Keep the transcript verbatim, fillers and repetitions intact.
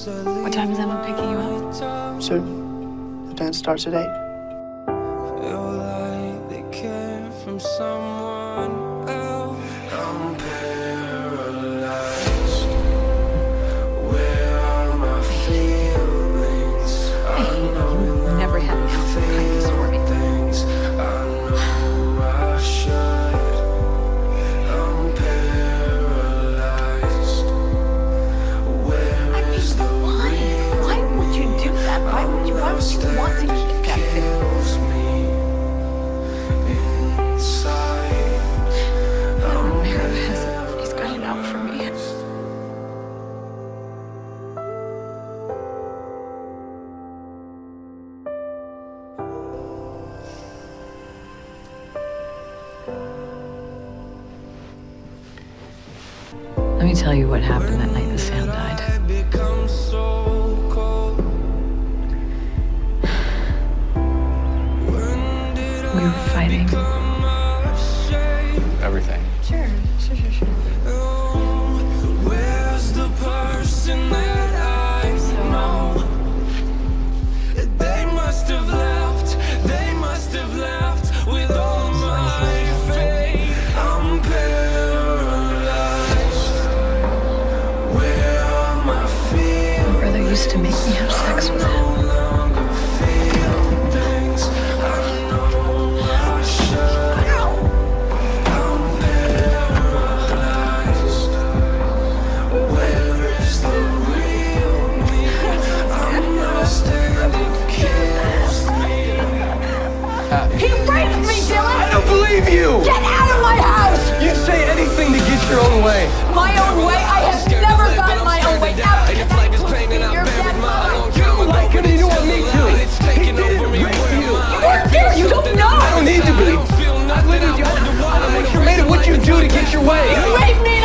What time is Emma picking you up? Soon. The dance starts at eight. Feel like they came from someone else. I'm paralyzed. Where are my feelings? Hey, you've never had an ounce of kindness for me. Things I know I should. I'm paralyzed. Where is the Why? Why would you do that? Why would you? Why would you want to keep that thing? He's got it out for me. Let me tell you what happened that night the sound died. We were fighting. Everything. Sure, sure, sure, sure. Where's the person that I know? They must have left. They must have left with all my faith. I'm paralyzed. Where are my feelings? My brother used to make me have sex with him. He raped me, Dylan! I don't believe you! Get out of my house! You say anything to get your own way. My own way? I have never gotten my own way out. Your dead mother. You like him and you want me to. He didn't rape you. You weren't there. You don't know. I don't need to be. I've lived with you. I'm sure made of what you do to get your way. You raped me